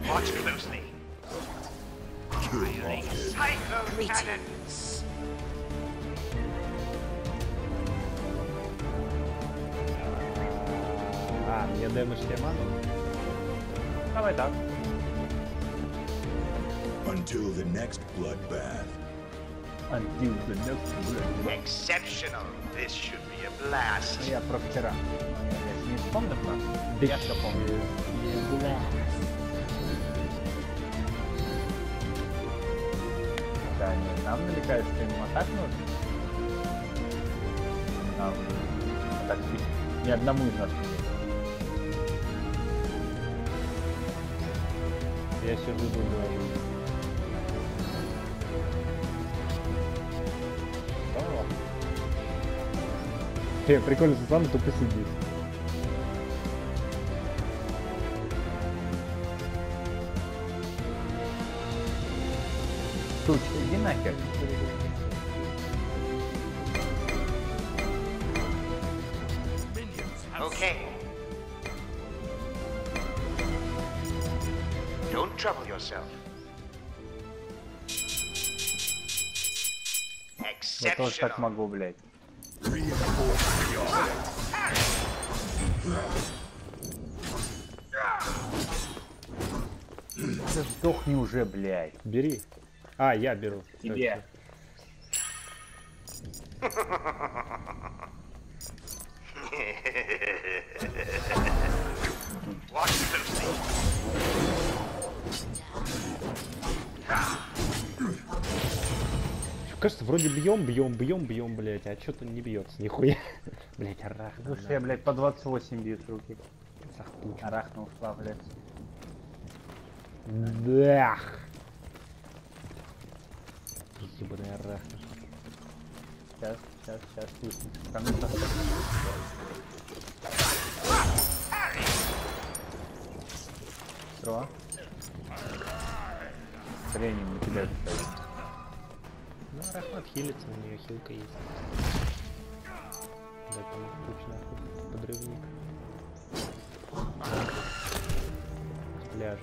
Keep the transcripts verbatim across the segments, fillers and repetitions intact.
Watch closely. Firing cyclone cannons. А, мне дэмэдж тебе ману? Давай так. Until the next bloodbath. Until the next bloodbath. Exceptional. This should be a blast. Я про вчера. Я не вспомнил про. Я все помню. Да, нет, нам намекают, что ему атак нужно. Нам так ни одному из нас не есть. Я сижу, думаю. Э, прикольно, Сусана тупо сидит. Тучка, иди нахер. Okay. Don't trouble yourself. Я тоже так Exceptional. могу, блядь. Да сдохни уже, блядь. Бери. А, я беру. Тебе. Watch closely. Кажется, вроде бьем, бьем, бьем, бьем, блядь, а что-то не бьется, нихуя. Блядь, арахна. Слушай, я, блядь, по двадцать восемь бьют руки. Сахтуч. Арахна ушла, блядь. Дах. Ебаная арахна. Сейчас, сейчас, сейчас, слушай. Кому-то. Что? Хренем на тебя писать. Ну, арахна хилится, у нее хилка есть. Да, там куча нахуй, подрывник. С пляжа.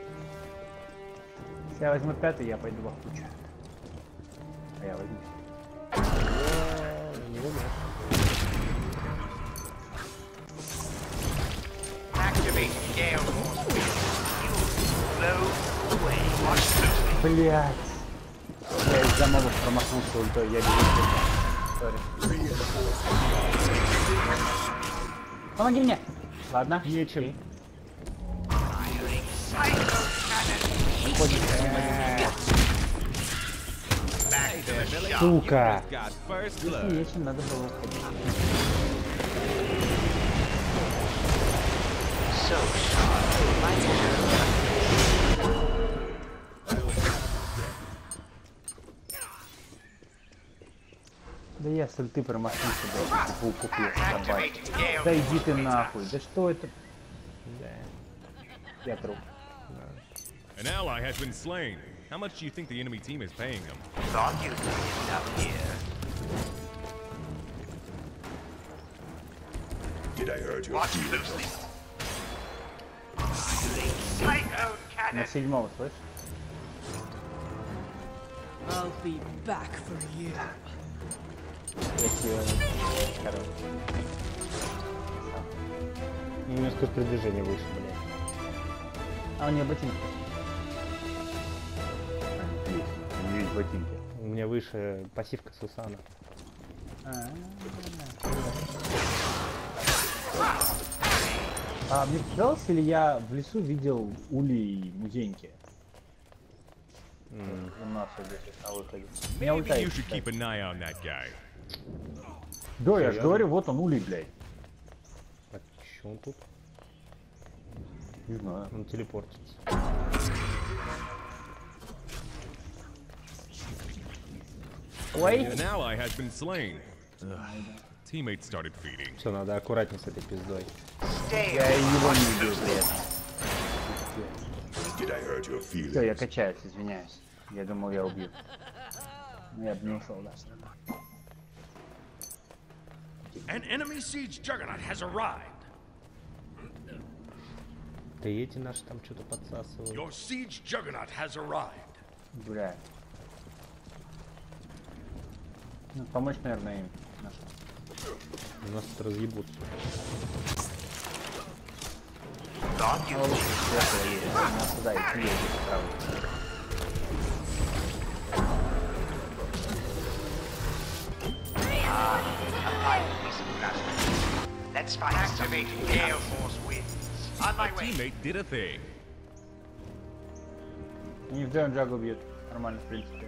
Если я возьму пятый, я пойду в охтучу. А я возьму. Не умер. Activate Gale Force. You blow away. Watch closely. Блять. Я из-за мобов промахнулся ультой, я бегу. Сори. Помоги мне! Ладно. Нечем. Firing cyclone cannons. Back to the shop. Сука! Если нечем, надо было уходить. So sharp. My turn. Да я с ульты промахнулся, блядь, типа укупил, собаки. Activate Gale Да иди ты Force. нахуй, да что это? Да. Я труп. An ally has been slain. How much do you think the enemy team is paying them? Thought you'd be enough here. Did I hurt your Watch feelings? closely. Firing cyclone На cannons. седьмого, слышь? I'll be back for you. Если... Короче. У меня скорость передвижения выше, блядь. А у нее ботинки. У нее есть ботинки. У меня выше пассивка Сусана. А мне показалось, или я в лесу видел улей музейники? М. У нас вот здесь на выходе. Меня Maybe ультает. you should keep an eye on that guy. Да, я же Серьезно? говорю, вот он улей, блядь. А чё он тут? Не знаю. Он телепортится. Ой! An ally has been slain. Ugh. Teammates started feeding. Все, надо аккуратнее с этой пиздой. Stay Я и его не watch видел, closely. блядь. Did I hurt your Все, я feelings? качаюсь, извиняюсь. Я думал, я убью. Но я бы не ушел, да. An enemy siege juggernaut has arrived. Да и эти наши там что-то подсасывают. Your siege juggernaut has arrived. Бля. Ну, помочь, наверное, им. Нашим. У нас тут разъебут. Thought Ну, you лучше всего едет. У нас туда идти едет, правда. Let's find activating Gale Force winds. On my My way. teammate did a thing. Они вдвоем Джагу бьют. Нормально, в принципе.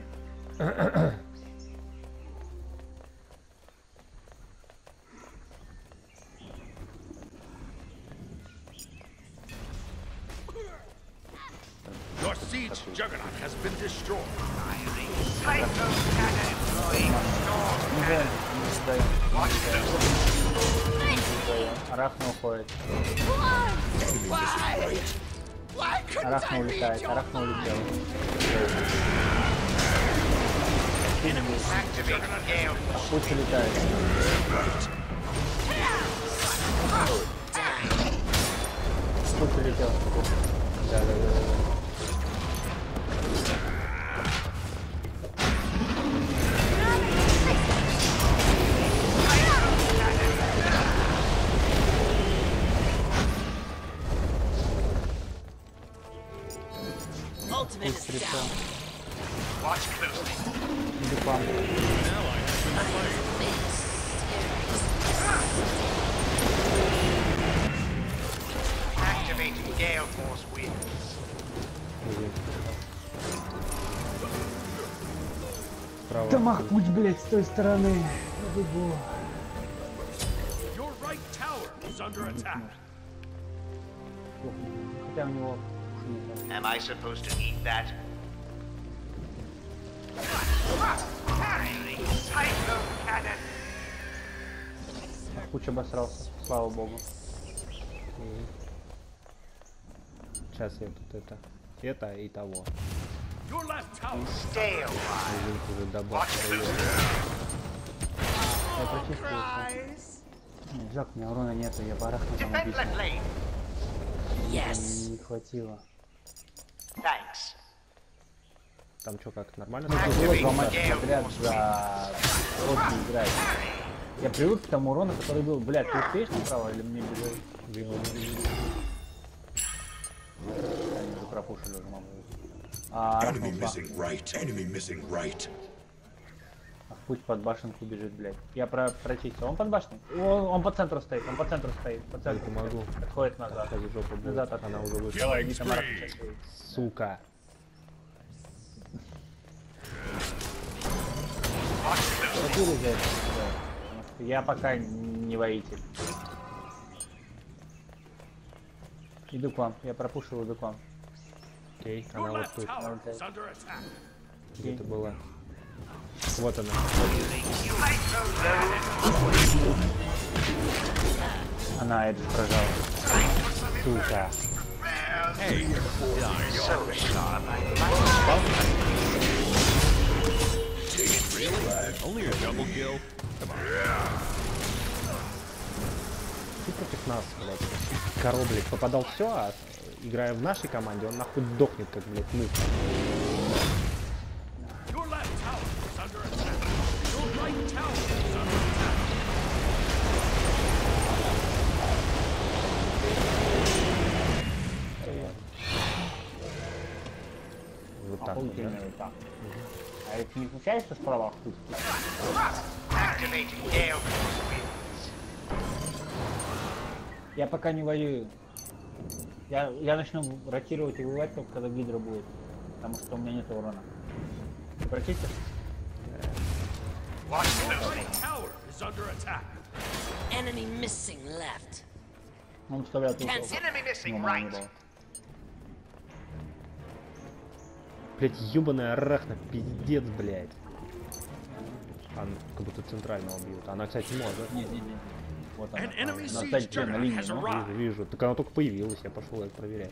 Your siege juggernaut has been destroyed. Psycho cannon deploying storm Не cannon. сдаем, не Watch сдаем, closely. не сдаем. Арахна уходит. Арахна улетает, Арахна улетела. Activating Gale Force. Пусть улетает. Пусть улетел. Да, да, да, да. Ultimate Пусть is улетел. down. Watch closely. Иду к вам. An ally has been slain. Activating Gale Force winds. Справа. Да махнуть, блядь, с той стороны. Бегу. Your right tower is under attack. Хотя у него... Am I supposed to eat that? Psycho cannon. Куча обосрался, слава богу. Сейчас я тут это. Это и того. Your left tower. Stay a while. Один уже Watch добавил. closely. Я прочувствовался. Не, жалко, у меня урона нету, я барахну там Defend убийство. that lane. Yes. Не хватило. Thanks. Там что, как, нормально? Вот два матча подряд за Оки играть. Я привык к тому урону, который был. Блядь, ты успеешь направо или мне бежать? Они уже пропушили уже, мама. А, Enemy Арахнул два. missing right. Enemy missing right. А путь под башенку бежит, блядь. Я про прочистил. Он под башней. О, он по центру стоит, он по центру стоит. По Я центру. помогу. Отходит назад. Отходит жопу будет. Назад от- Она уже вышла. Давай, иди там Арахну сейчас. Сука. Четыре взять. Да. Потому что я пока не воитель. Иду к вам. Я пропушил, иду к вам. Окей, Your она вот left тут. tower is under attack. Где это была? Вот она. Psycho cannon. Она это прожала. Сука. Hey, So sharp. only a double kill? Ты против нас, блядь. Коро, блядь, попадал все, а играя в нашей команде, он нахуй дохнет, как, блядь, мышь. Your left tower is under attack. Your right tower is under attack. Вот так вот, да? Охуительно вот так. А это не случается, что справа хуй? Activating Gale Force winds. Я пока не воюю. Я, я начну ротировать и воевать только когда гидра будет. Потому что у меня нет урона. Ты прочистишь? Watch Your closely. right tower is under attack. Enemy missing left. Он вставляет укол. Cancel. Enemy missing Ну, мало не right. было. Блядь, ёбаная арахна, пиздец, блядь. Она как будто центрального бьют. Она, кстати, может. Нет, нет, нет. Вот она. An enemy На siege сайте на juggernaut линии. has Ну, arrived. Вижу, вижу. Так она только появилась, я пошел это проверять.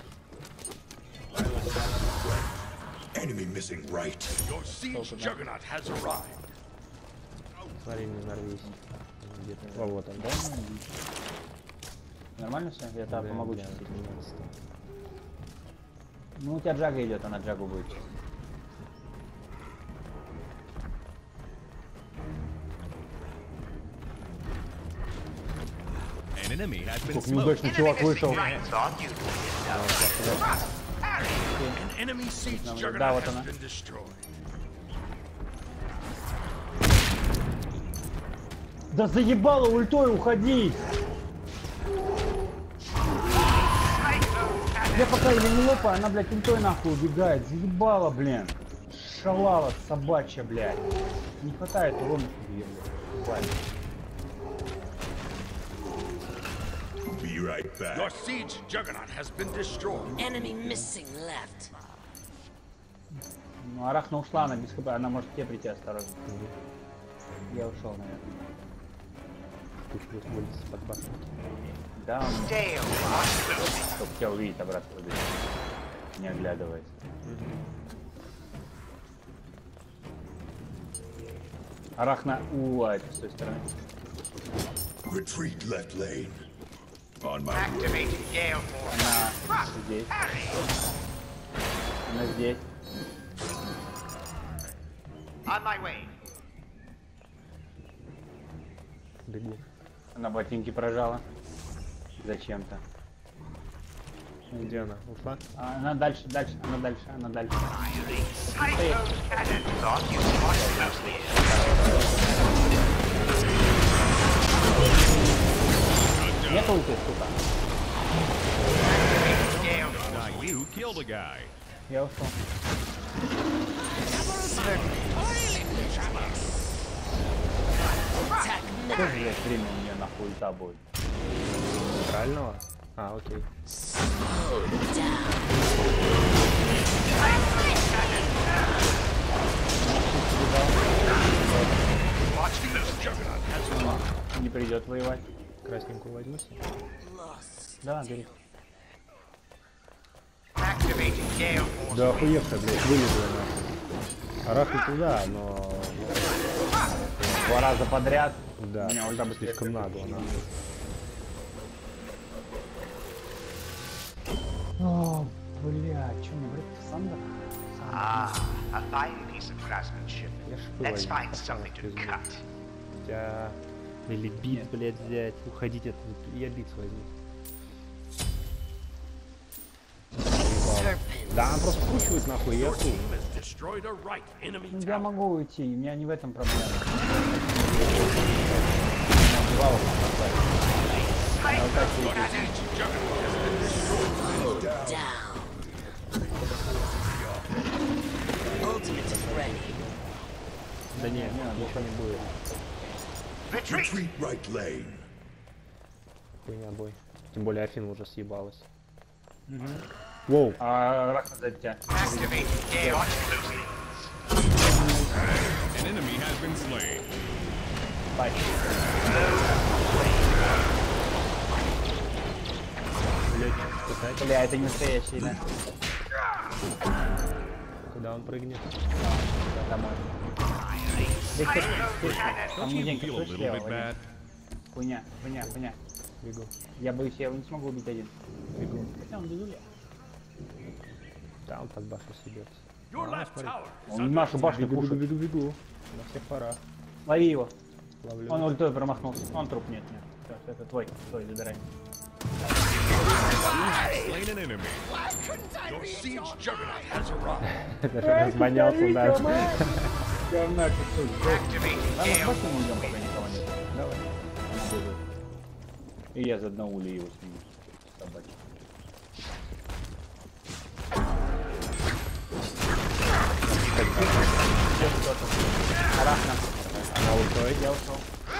Enemy missing right. Your siege juggernaut has arrived. Смотри, не нарвись. Где-то. О, вот он, да? Нормально все? Я тебе Да, помогу бля, чистить. наконец-то. Ну у тебя Джага идет, она Джагу будет. An enemy has been Как smoked. неудачно чувак вышел. Right, thought you An enemy siege Да, juggernaut вот has она. been destroyed. Да заебало ультой уходить! Я пока ее не лопаю, она, блядь, ультой нахуй убегает. Заебала, блин. Шалава собачья, блядь. Не хватает урона себе, блядь. Хватит. Be right Your back. siege juggernaut has been destroyed. Enemy missing left. Ну, Арахна ушла, она без хп, она может к тебе прийти осторожно. Я ушел, наверное. Пусть будет вылез под башню. Да, он stale. чтобы тебя увидеть обратно выбежит. Не оглядываясь. Арахна у а это с той стороны. Retreat left lane. On my way. Activating Gale Force. Она здесь. Она здесь. On my way. Бегу. Она ботинки прожала. Зачем-то. Где она? Ушла? А, она дальше, дальше, она дальше, она дальше. Psycho cannon. Thought you watched closely. Нет ульты, сука. Gale Force. Now you killed a guy. Я ушел. Attack now. Тоже, блядь, время у нее нахуй ульта будет. Центрального? А, окей. Не придет воевать. Красненькую возьму себе. Lost. Да, бери. Activating Gale Force. Да охуевшая, блядь, вылезла нахуй. Арахну туда, но... Два раза подряд. Да, Меня ульта там быстрее слишком нагло, нахуй. О, бля, что мне брать? Сандер? Ah, a fine piece of craftsmanship. Я ж Let's бываю, find пацан, something to пизду. cut. Хотя... Или бит, блядь, взять. Уходить от... Я бит возьму. Serpent. Да, она просто скручивает нахуй, я Your тут. team has destroyed a right enemy Ну, я tower. могу уйти, у меня не в этом проблема. Два вот поставить. Я вот так Your уйти. siege juggernaut has been destroyed. Down. Ultimate is ready. Да нет, ничего не будет. Retreat. Retreat right lane. Хуйня бой. Тем более Афина уже съебалась. Воу. А, Рахна за тебя. Activating Gale Force. An enemy has been slain. Бай. Бля, это не настоящий, да? Куда он прыгнет? Домой. Да хер, хер, там Don't you муденька, feel a слышь, little слева, bit Вадим. bad? Хуйня, хуйня, хуйня. Бегу. Я боюсь, я его не смогу убить один. Бегу. Хотя он дедуля. Да, он под башню съебется. Your left tower is Он under нашу башню Бегу, бегу, пушит. бегу, бегу. На всех парах. Лови его. Ловлю. Он ультой промахнулся. Он труп, нет, нет. Все, все, это твой. Твой, забирай. Slain an enemy. your siege juggernaut has arrived. Это же разгонялся дальше. Говна, чуть-чуть. Activating Давай, Gale давай мы уйдем, пока никого нет. Давай. Он бежит. И я за одного ули его сниму. Собачий. Арахна. Она ультой. Я ушел.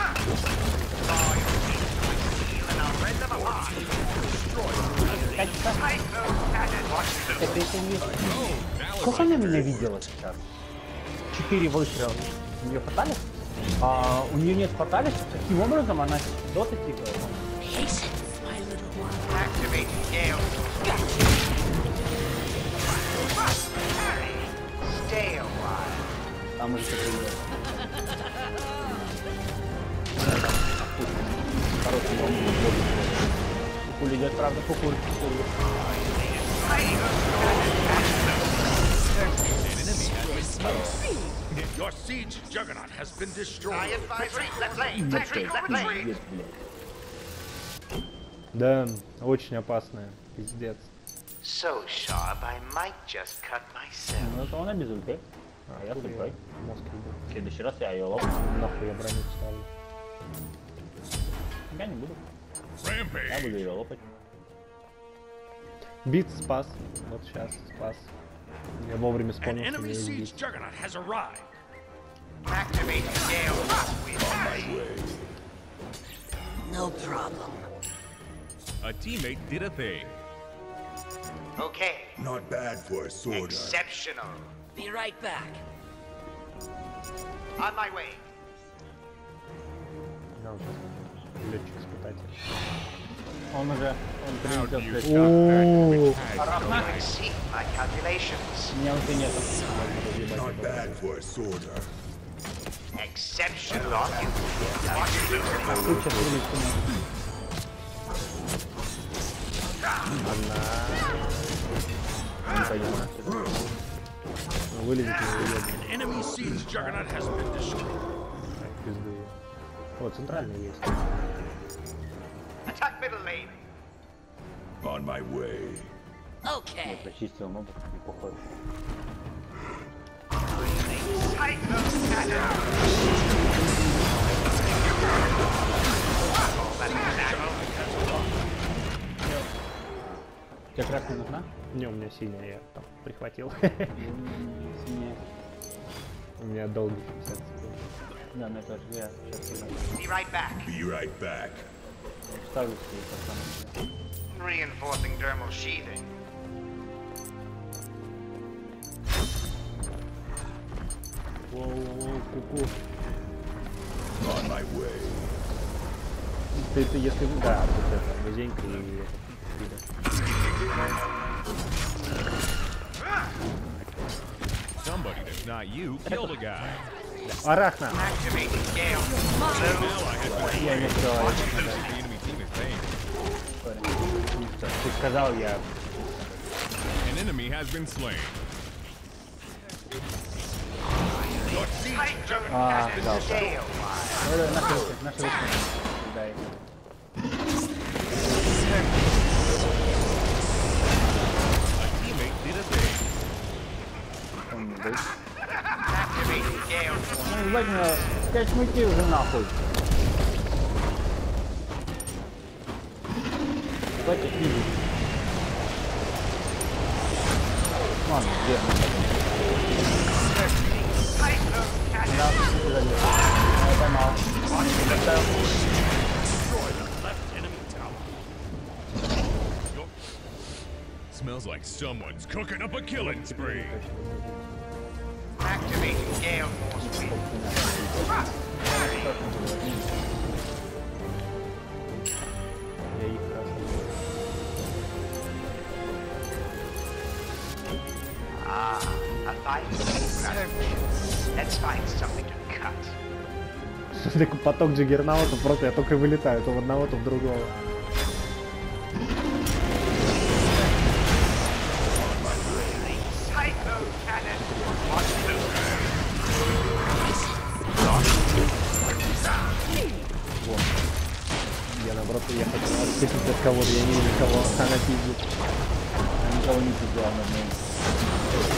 Это еще не... Сколько она меня видела сейчас? Четыре выстрела. У нее фаталис? А, у нее нет фаталис? Каким образом она доты тикает? Patience, my little one. Activating Gale Force. Stay a while. Там уже что-то идет. Хороший бомб. Кукуль идет, правда, кукуль. Кукуль. siege juggernaut has been destroyed. I advise left lane. Retreat, left lane. Пиздец, блядь. Да, очень опасная, пиздец. So sharp, I might just cut myself. Ну это она без ульты. А я с ультой. Мозг ебал. В следующий раз я ее лопну. Нахуй я броню ставлю. Я не буду. Я Rampage. буду ее лопать. Бит спас. Вот сейчас спас. Я вовремя An вспомнил, что enemy мне есть siege бит. juggernaut has arrived. Activating gale force wind. No problem. A teammate did a thing. Okay. Not bad for a sworder. Exceptional. Be right back. On my way. Да, он сейчас летчик-испытатель. Он уже, он How do принесет you след. stop that which has Арахна? Exceed my calculations. У меня ульты нету. Not bad for a sworder. Exceptional on you. Watch it. Тут сейчас вылечу. Не понимаю. Вылезет из ее An enemy siege juggernaut has been destroyed. пизды. О, центральный есть. Attack middle lane. On my way. Okay. Зачистил ногу и походу. Cyclone cannon. Тебе красная нужна? Не, у меня синяя, я там прихватил. Синяя. У меня долгий шестьдесят секунд. Да, ну это же я сейчас сюда Be right back. Be right back. ставлю себе пацаны. Reinforcing dermal sheathing. Воу-воу-воу, ку-ку. On my way. Ты, ты если... Да, вот это, музейка и это. somebody that's not you killed a guy. Арахна! Activating gale. Ally has been Я не slain. открываю. The enemy team is paying. Ты сказал, я... An enemy has been slain. Your siege juggernaut А, has been да, destroyed. Э, Наши выход, наши выход. Дай. A teammate did a thing. Он не будет. Activating gale force. Ну, ебать меня, пять мультей уже нахуй. Ебать их видит. Ладно, где? Cyclone cannon. Да, сюда где? Я поймал. Left enemy tower. Smells like someone's cooking up a killing spree. Activating gale force wind. Я их красный. Ah, a fight. Let's find something to cut. Такой поток джиггернаутов, просто я только вылетаю, то в одного, то в другого. Cyclone cannon. Watch Я наоборот, я хочу отцепить от кого-то, я не вижу кого, она пиздит. Я никого не пиздил, она мне.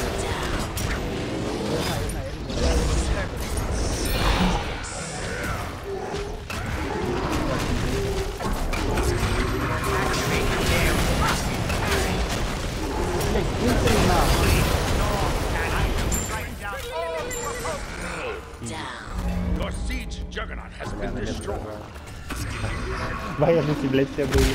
Блядь, быстро нахуй. Down. Your siege juggernaut has been destroyed. Военники, блядь, все были.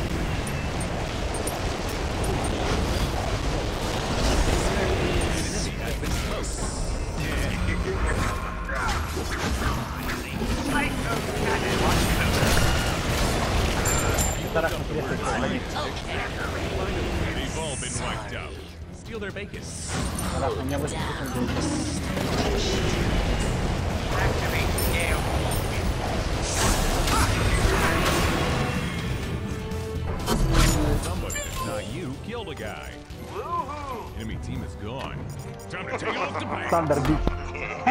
They've all been wiped out. Steal their bacon. Раз, у меня восемь секунд будет. Activating gale force wind. Somebody that's not you killed a guy. Woohoo! Enemy team is gone. Time to take it off the back. Thunder Beach.